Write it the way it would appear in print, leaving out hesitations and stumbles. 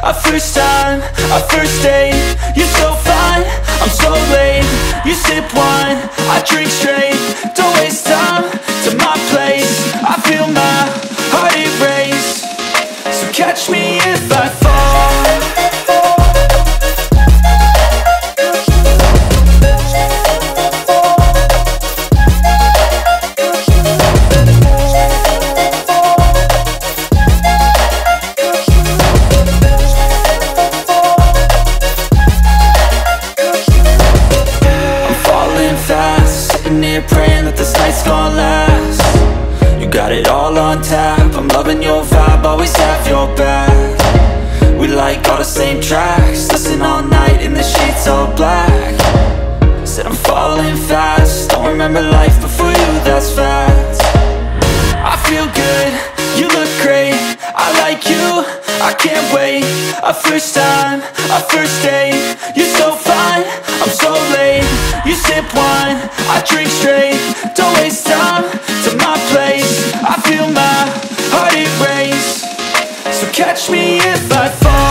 a first time, a first date. You're so fine, I'm so late. You sip wine, I drink straight. Don't waste time to my place. I feel my heart erase. So catch me if I fall. Praying that this night's gonna last. You got it all on tap, I'm loving your vibe, always have your back. We like all the same tracks, listen all night in the sheets all black. Said I'm falling fast, don't remember life before you, that's fact. I feel good, you look great, I like you, I can't wait. A first time, a first date. You're so fine, I'm so late. You sip wine, I drink straight. Don't waste time to my place. I feel my heart erase. So catch me if I fall.